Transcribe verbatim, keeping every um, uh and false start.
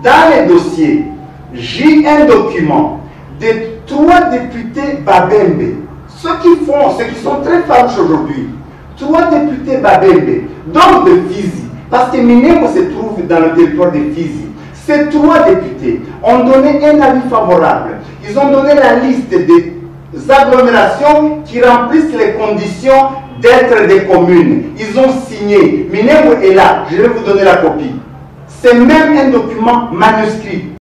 dans les dossiers, j'ai un document de trois députés Babembe. Ceux qui font, ceux qui sont très farouches aujourd'hui, trois députés Babembe, donc de Fizi, parce que Minembwe se trouve dans le territoire de Fizi. Ces trois députés ont donné un avis favorable. Ils ont donné la liste des agglomérations qui remplissent les conditions d'être des communes. Ils ont signé. Minembwe est là. Je vais vous donner la copie. C'est même un document manuscrit.